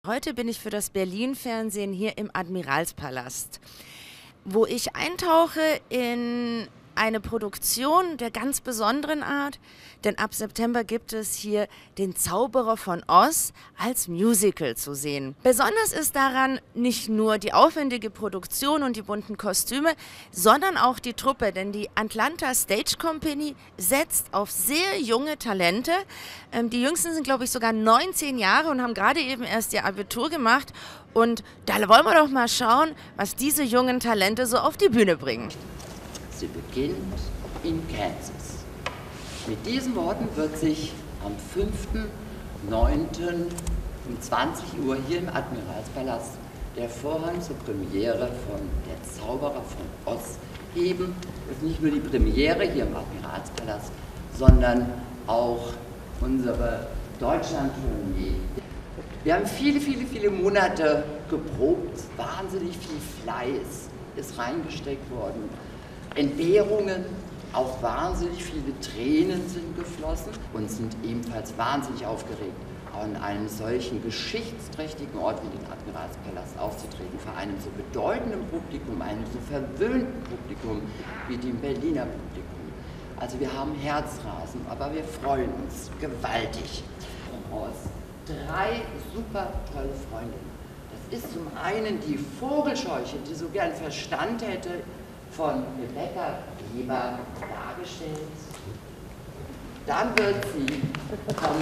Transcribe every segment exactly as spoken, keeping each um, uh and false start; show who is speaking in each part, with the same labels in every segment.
Speaker 1: Heute bin ich für das Berlin-Fernsehen hier im Admiralspalast, wo ich eintauche in eine Produktion der ganz besonderen Art, denn ab September gibt es hier den Zauberer von Oz als Musical zu sehen. Besonders ist daran nicht nur die aufwendige Produktion und die bunten Kostüme, sondern auch die Truppe, denn die Atlanta Stage Company setzt auf sehr junge Talente. Die Jüngsten sind, glaube ich, sogar neunzehn Jahre und haben gerade eben erst ihr Abitur gemacht. Und da wollen wir doch mal schauen, was diese jungen Talente so auf die Bühne bringen.
Speaker 2: Sie beginnt in Kansas. Mit diesen Worten wird sich am fünften neunten um zwanzig Uhr hier im Admiralspalast der Vorhang zur Premiere von Der Zauberer von Oz heben. Es ist nicht nur die Premiere hier im Admiralspalast, sondern auch unsere Deutschland-Tournee. Wir haben viele, viele, viele Monate geprobt, wahnsinnig viel Fleiß ist reingesteckt worden. Entbehrungen, auch wahnsinnig viele Tränen sind geflossen und sind ebenfalls wahnsinnig aufgeregt, an einem solchen geschichtsträchtigen Ort wie den Admiralspalast aufzutreten, vor einem so bedeutenden Publikum, einem so verwöhnten Publikum wie dem Berliner Publikum. Also wir haben Herzrasen, aber wir freuen uns gewaltig. Aus drei super tolle Freundinnen. Das ist zum einen die Vogelscheuche, die so gern Verstand hätte, von Rebecca Weber dargestellt. Dann wird sie vom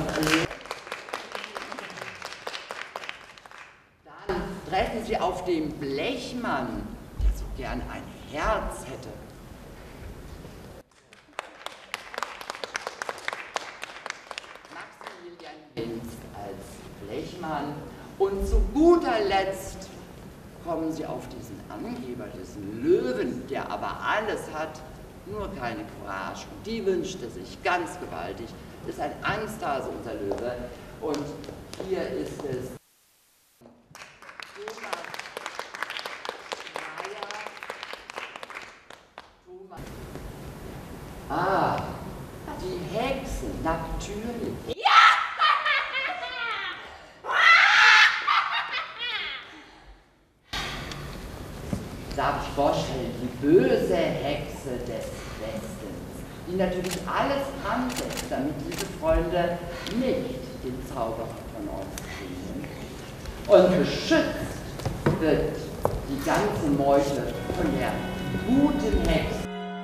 Speaker 2: Dann treffen sie auf den Blechmann, der so gern ein Herz hätte. Maximilian Hinz als Blechmann. Und zu guter Letzt kommen sie auf diesen Angeber, diesen Löwen, der aber alles hat, nur keine Courage. Und die wünschte sich ganz gewaltig. Ist ein Angsthase, unser Löwe. Und hier ist es Thomas Meyer. Thomas. Ah, die Hexe, natürlich. Darf ich vorstellen, die böse Hexe des Westens, die natürlich alles ansetzt, damit diese Freunde nicht den Zauberer von uns sehen. Und beschützt wird die ganze Meute von der guten Hexe.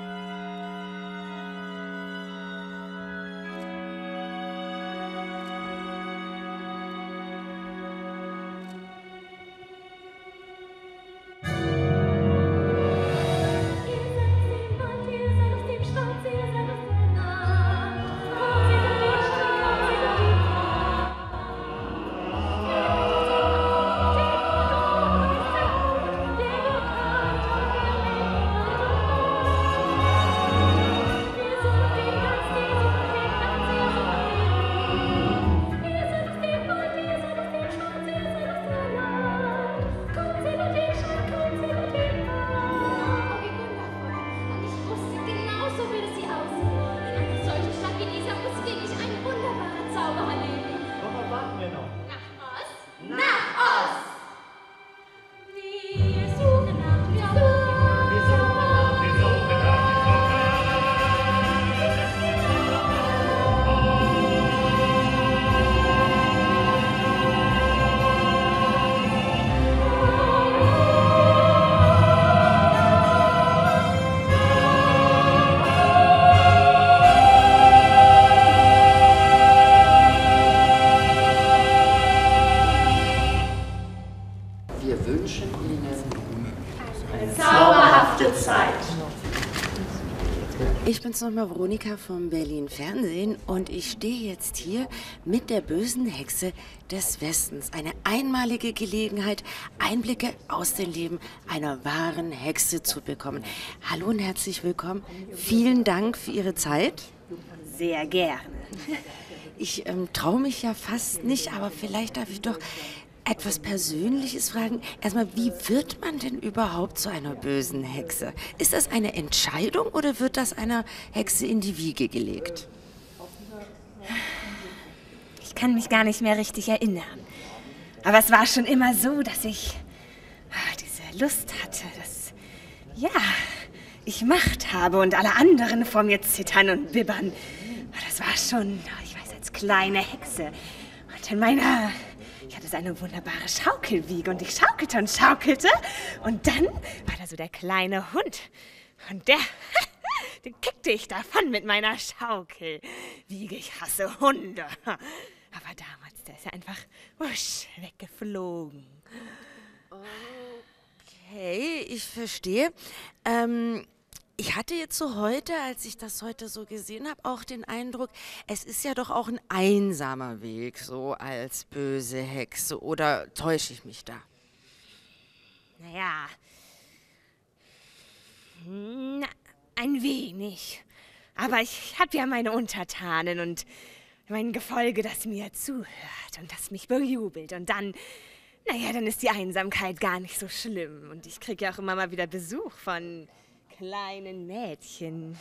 Speaker 2: Wir wünschen Ihnen eine zauberhafte Zeit.
Speaker 1: Ich bin's nochmal, Veronika vom Berlin-Fernsehen, und ich stehe jetzt hier mit der bösen Hexe des Westens. Eine einmalige Gelegenheit, Einblicke aus dem Leben einer wahren Hexe zu bekommen. Hallo und herzlich willkommen. Vielen Dank für Ihre Zeit.
Speaker 3: Sehr gerne.
Speaker 1: Ich ähm, traue mich ja fast nicht, aber vielleicht darf ich doch etwas Persönliches fragen. Erstmal, wie wird man denn überhaupt zu einer bösen Hexe? Ist das eine Entscheidung oder wird das einer Hexe in die Wiege gelegt?
Speaker 3: Ich kann mich gar nicht mehr richtig erinnern. Aber es war schon immer so, dass ich ah, diese Lust hatte, dass, ja, ich Macht habe und alle anderen vor mir zittern und bibbern. Das war schon, ich weiß, als kleine Hexe. Und in meiner, ich hatte so eine wunderbare Schaukelwiege und ich schaukelte und schaukelte. Und dann war da so der kleine Hund. Und der, den kickte ich davon mit meiner Schaukelwiege. Ich hasse Hunde. Aber damals, der ist ja einfach wusch, weggeflogen.
Speaker 1: Okay, ich verstehe. Ähm, ich hatte jetzt so heute, als ich das heute so gesehen habe, auch den Eindruck, es ist ja doch auch ein einsamer Weg, so als böse Hexe. Oder täusche ich mich da?
Speaker 3: Naja, na, ein wenig. Aber ich habe ja meine Untertanen und mein Gefolge, das mir zuhört und das mich bejubelt. Und dann, naja, dann ist die Einsamkeit gar nicht so schlimm. Und ich kriege ja auch immer mal wieder Besuch von kleinen Mädchen.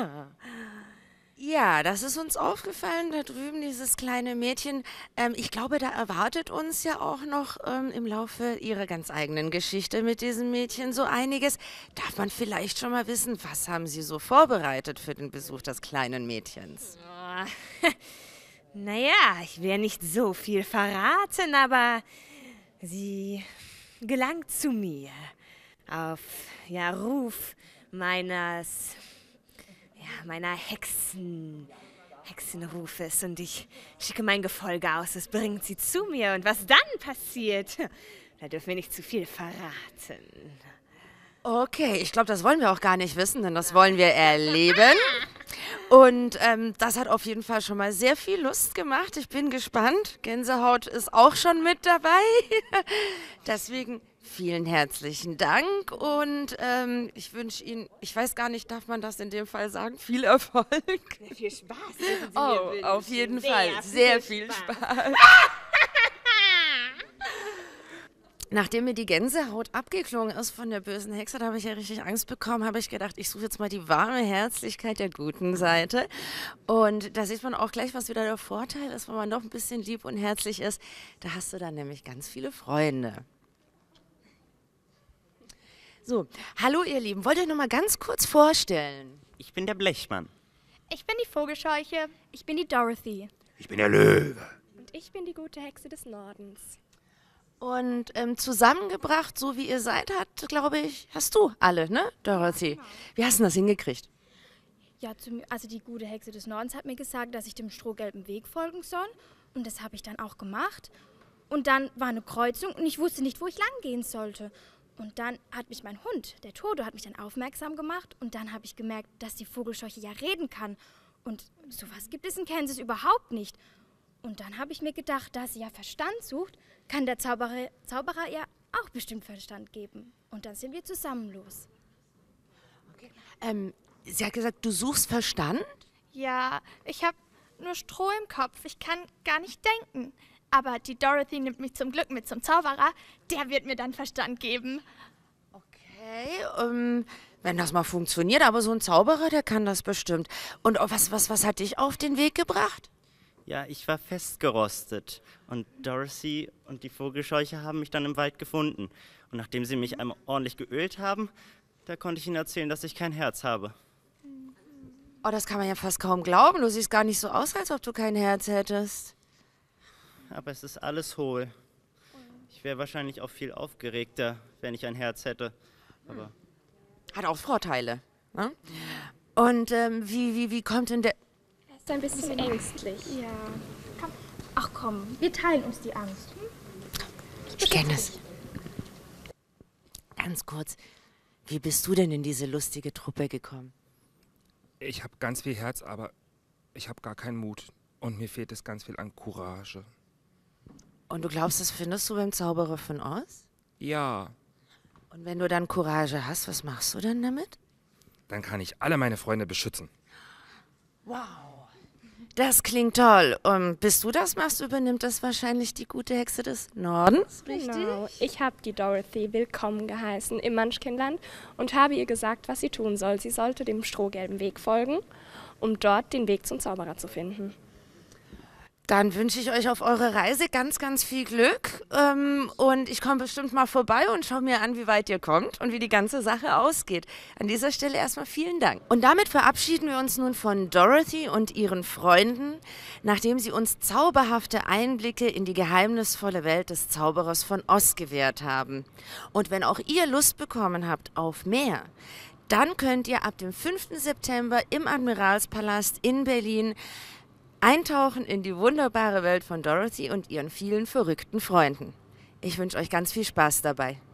Speaker 1: Ja, das ist uns aufgefallen, da drüben dieses kleine Mädchen. Ähm, ich glaube, da erwartet uns ja auch noch ähm, im Laufe ihrer ganz eigenen Geschichte mit diesem Mädchen so einiges. Darf man vielleicht schon mal wissen, was haben Sie so vorbereitet für den Besuch des kleinen Mädchens?
Speaker 3: Oh, naja, ich will nicht so viel verraten, aber sie gelangt zu mir auf, ja, Ruf meines, ja, meiner Hexen, Hexenrufes und ich schicke mein Gefolge aus, es bringt sie zu mir und was dann passiert, da dürfen wir nicht zu viel verraten.
Speaker 1: Okay, ich glaube, das wollen wir auch gar nicht wissen, denn das wollen wir erleben. Und ähm, das hat auf jeden Fall schon mal sehr viel Lust gemacht. Ich bin gespannt. Gänsehaut ist auch schon mit dabei. Deswegen vielen herzlichen Dank und ähm, ich wünsche Ihnen, ich weiß gar nicht, darf man das in dem Fall sagen, viel Erfolg.
Speaker 3: Viel Spaß.
Speaker 1: Oh, auf jeden Fall. Sehr viel Spaß. Nachdem mir die Gänsehaut abgeklungen ist von der bösen Hexe, da habe ich ja richtig Angst bekommen, habe ich gedacht, ich suche jetzt mal die warme Herzlichkeit der guten Seite. Und da sieht man auch gleich, was wieder der Vorteil ist, wenn man doch ein bisschen lieb und herzlich ist. Da hast du dann nämlich ganz viele Freunde. So, hallo ihr Lieben, wollt ihr euch noch mal ganz kurz vorstellen?
Speaker 4: Ich bin der Blechmann.
Speaker 5: Ich bin die Vogelscheuche. Ich bin die Dorothy.
Speaker 6: Ich bin der Löwe.
Speaker 5: Und ich bin die gute Hexe des Nordens.
Speaker 1: Und ähm, zusammengebracht, so wie ihr seid, hat, glaube ich, hast du alle, ne, Dorothy?
Speaker 5: Genau.
Speaker 1: Wie hast du das hingekriegt?
Speaker 5: Ja, zum, also die gute Hexe des Nordens hat mir gesagt, dass ich dem strohgelben Weg folgen soll. Und das habe ich dann auch gemacht. Und dann war eine Kreuzung und ich wusste nicht, wo ich lang gehen sollte. Und dann hat mich mein Hund, der Toto, hat mich dann aufmerksam gemacht. Und dann habe ich gemerkt, dass die Vogelscheuche ja reden kann. Und sowas gibt es in Kansas überhaupt nicht. Und dann habe ich mir gedacht, da sie ja Verstand sucht, kann der Zauberer, Zauberer ihr auch bestimmt Verstand geben. Und dann sind wir zusammen los.
Speaker 1: Okay. Ähm, sie hat gesagt, du suchst Verstand?
Speaker 5: Ja, ich habe nur Stroh im Kopf. Ich kann gar nicht denken. Aber die Dorothy nimmt mich zum Glück mit zum Zauberer. Der wird mir dann Verstand geben.
Speaker 1: Okay, ähm, wenn das mal funktioniert, aber so ein Zauberer, der kann das bestimmt. Und oh, was, was, was hat dich auf den Weg gebracht?
Speaker 4: Ja, ich war festgerostet und Dorothy und die Vogelscheuche haben mich dann im Wald gefunden. Und nachdem sie mich einmal ordentlich geölt haben, da konnte ich ihnen erzählen, dass ich kein Herz habe.
Speaker 1: Oh, das kann man ja fast kaum glauben. Du siehst gar nicht so aus, als ob du kein Herz hättest.
Speaker 4: Aber es ist alles hohl. Ich wäre wahrscheinlich auch viel aufgeregter, wenn ich ein Herz hätte. Aber
Speaker 1: hat auch Vorteile. Ne? Und ähm, wie, wie, wie kommt denn der...
Speaker 5: Er ist ein bisschen ängstlich. Ja. Komm. Ach komm, wir teilen uns die Angst. Hm?
Speaker 1: Ich kenne es. Ganz kurz, wie bist du denn in diese lustige Truppe gekommen?
Speaker 6: Ich habe ganz viel Herz, aber ich habe gar keinen Mut. Und mir fehlt es ganz viel an Courage.
Speaker 1: Und du glaubst, das findest du beim Zauberer von Oz?
Speaker 6: Ja.
Speaker 1: Und wenn du dann Courage hast, was machst du dann damit?
Speaker 6: Dann kann ich alle meine Freunde beschützen.
Speaker 1: Wow. Das klingt toll. Und bis du das machst, übernimmt das wahrscheinlich die gute Hexe des Nordens, richtig?
Speaker 7: Genau. Ich habe die Dorothy willkommen geheißen im Munchkinland und habe ihr gesagt, was sie tun soll. Sie sollte dem strohgelben Weg folgen, um dort den Weg zum Zauberer zu finden.
Speaker 1: Dann wünsche ich euch auf eurer Reise ganz, ganz viel Glück. Ähm, und ich komme bestimmt mal vorbei und schaue mir an, wie weit ihr kommt und wie die ganze Sache ausgeht. An dieser Stelle erstmal vielen Dank. Und damit verabschieden wir uns nun von Dorothy und ihren Freunden, nachdem sie uns zauberhafte Einblicke in die geheimnisvolle Welt des Zauberers von Oz gewährt haben. Und wenn auch ihr Lust bekommen habt auf mehr, dann könnt ihr ab dem fünften September im Admiralspalast in Berlin eintauchen in die wunderbare Welt von Dorothy und ihren vielen verrückten Freunden. Ich wünsche euch ganz viel Spaß dabei.